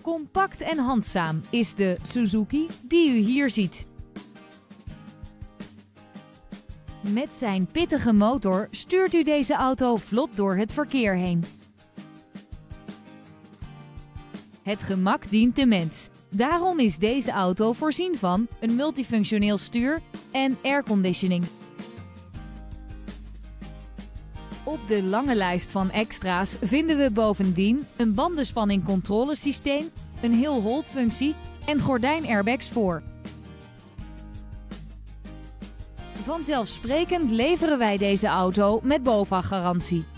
Compact en handzaam is de Suzuki die u hier ziet. Met zijn pittige motor stuurt u deze auto vlot door het verkeer heen. Het gemak dient de mens. Daarom is deze auto voorzien van een multifunctioneel stuur en airconditioning. Op de lange lijst van extra's vinden we bovendien een bandenspanningcontrolesysteem, een hill-hold functie en gordijnairbags voor. Vanzelfsprekend leveren wij deze auto met BOVAG-garantie.